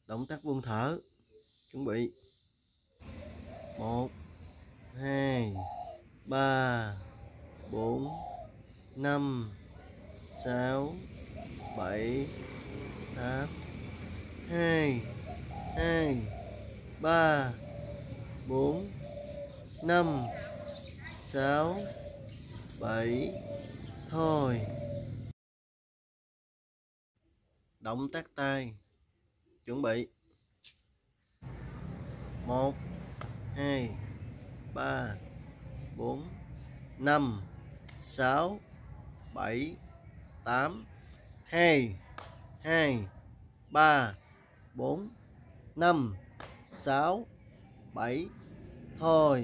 Động tác buông thở. Chuẩn bị. 1 2 3 4 5 6 7 8 2 2 3 4 5 6 7. Thôi. Động tác tay. Chuẩn bị. 1 2 3 4 5 6 7 8 2 2 3 4 5 6 7. Thôi.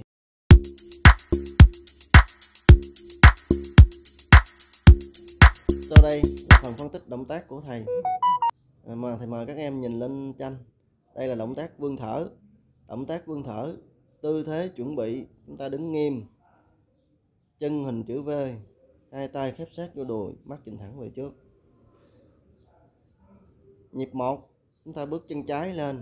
Sau đây là phần phân tích động tác của thầy. Thầy mời các em nhìn lên tranh. Đây là động tác vươn thở. Động tác vươn thở, tư thế chuẩn bị, chúng ta đứng nghiêm, chân hình chữ V, hai tay khép sát vô đùi, mắt nhìn thẳng về trước. Nhịp 1, chúng ta bước chân trái lên,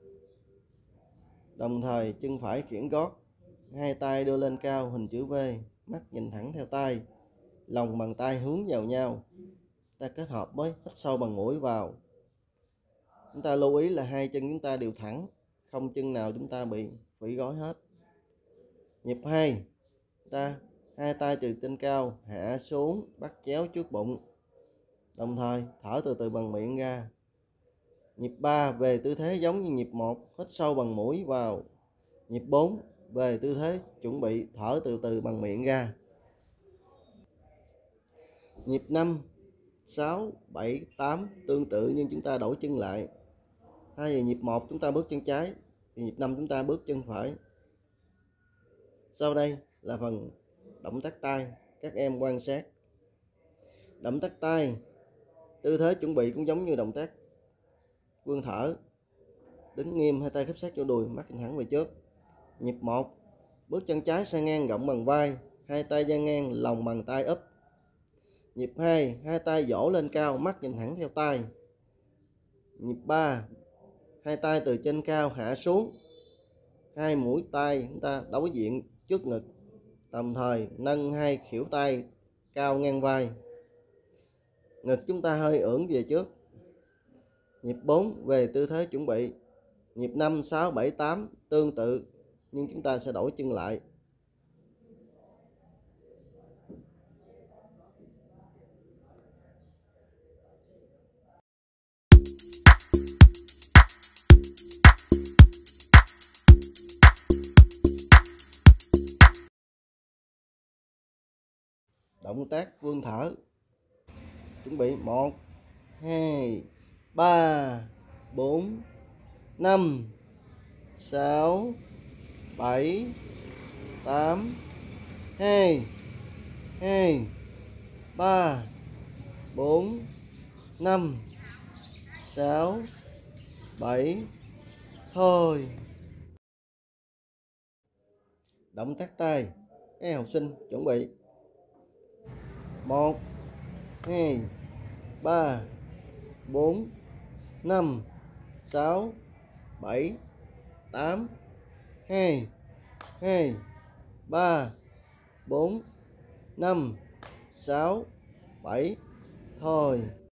đồng thời chân phải khiển gót, hai tay đưa lên cao hình chữ V, mắt nhìn thẳng theo tay, lòng bàn tay hướng vào nhau. Ta kết hợp với hít sâu bằng mũi vào. Chúng ta lưu ý là hai chân chúng ta đều thẳng, không chân nào chúng ta bị phỉ gối hết. Nhịp 2, ta hai tay từ trên cao hạ xuống, bắt chéo trước bụng, đồng thời thở từ từ bằng miệng ra. Nhịp 3 về tư thế giống như nhịp 1, hít sâu bằng mũi vào. Nhịp 4 về tư thế chuẩn bị, thở từ từ bằng miệng ra. Nhịp 5, 6, 7, 8 tương tự nhưng chúng ta đổi chân lại. Thay vì nhịp 1 chúng ta bước chân trái thì nhịp 5 chúng ta bước chân phải. Sau đây là phần động tác tay, các em quan sát. Động tác tay, tư thế chuẩn bị cũng giống như động tác vươn thở. Đứng nghiêm, hai tay khép sát vô đùi, mắt nhìn thẳng về trước. Nhịp 1, bước chân trái sang ngang rộng bằng vai, hai tay dang ngang, lòng bàn tay úp. Nhịp 2, hai tay vỗ lên cao, mắt nhìn thẳng theo tay. Nhịp 3, hai tay từ trên cao hạ xuống, hai mũi tay chúng ta đối diện trước ngực, đồng thời nâng hai khuỷu tay cao ngang vai, ngực chúng ta hơi ưỡn về trước. Nhịp 4 về tư thế chuẩn bị. Nhịp 5, 6, 7, 8 tương tự nhưng chúng ta sẽ đổi chân lại. Động tác vươn thở. Chuẩn bị. 1 2 3 4 5 6 7 8 2 2 3 4 5 6 7. Thôi. Động tác tay. Các học sinh chuẩn bị. 1 2 3 4 5 6 7 8 2 2 3 4 5 6 7. Thôi.